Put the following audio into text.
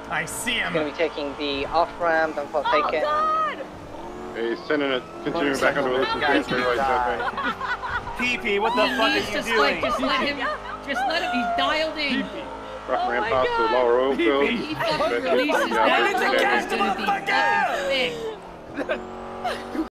I see him. He's gonna be taking the off ramp and take it. God! Hey, sending it, continuing back onto Wilson Street, turn right, PP, what the fuck are you doing? Just let him, he's dialed in. Rock ramp pass to lower oil field. He fucking releases that. It's gonna be fucking fixed.